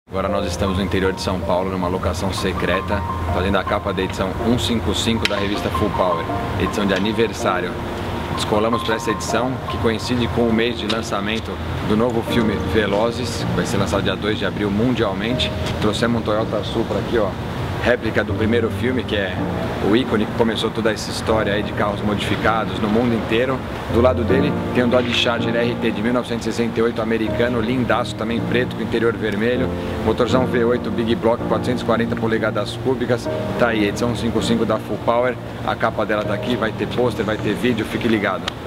Agora nós estamos no interior de São Paulo, numa locação secreta, fazendo a capa da edição 155 da revista Full Power, edição de aniversário. Descolamos para essa edição, que coincide com o mês de lançamento do novo filme Velozes, que vai ser lançado dia 2 de abril mundialmente. Trouxemos um Toyota Supra aqui, ó, réplica do primeiro filme, que é o ícone que começou toda essa história aí de carros modificados no mundo inteiro. Do lado dele tem um Dodge Charger RT de 1968 americano, lindaço, também preto com interior vermelho, motorzão V8 Big Block 440 polegadas cúbicas. Tá aí, edição 155 da Full Power, a capa dela tá aqui, vai ter pôster, vai ter vídeo, fique ligado.